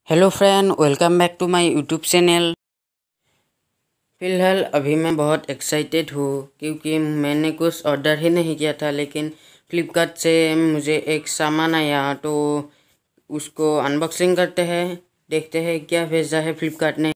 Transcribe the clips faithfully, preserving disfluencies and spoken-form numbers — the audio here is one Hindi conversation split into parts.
Hello friend, welcome back to my YouTube channel. फ़िलहाल अभी मैं बहुत एक्साइटेड हूँ क्योंकि मैंने कुछ ऑर्डर ही नहीं किया था, लेकिन फ्लिपकार्ट से मुझे एक सामान आया, तो उसको अनबॉक्सिंग करते हैं। देखते हैं क्या भेजा है फ्लिपकार्ट ने।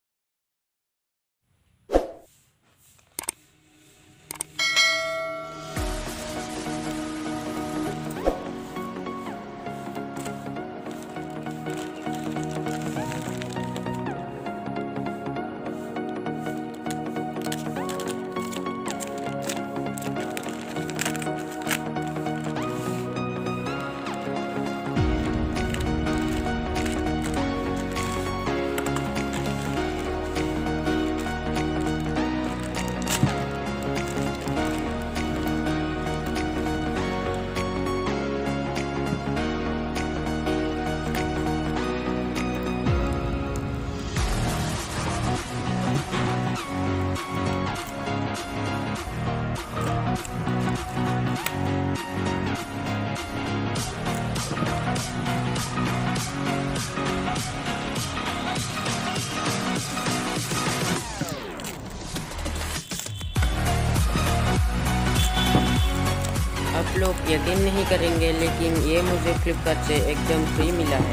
आप लोग यकीन नहीं करेंगे, लेकिन ये मुझे फ्लिपकार्ट से एकदम फ्री मिला है।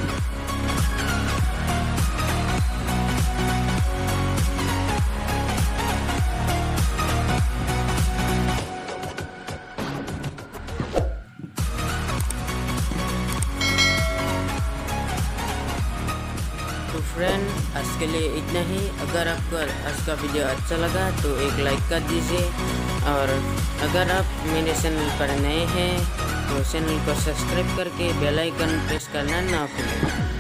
तो फ्रेंड, आज के लिए इतना ही। अगर आपको आज का वीडियो अच्छा लगा तो एक लाइक कर दीजिए, और अगर आप मेरे चैनल पर नए हैं तो चैनल को सब्सक्राइब करके बेल आइकन प्रेस करना ना भूलें।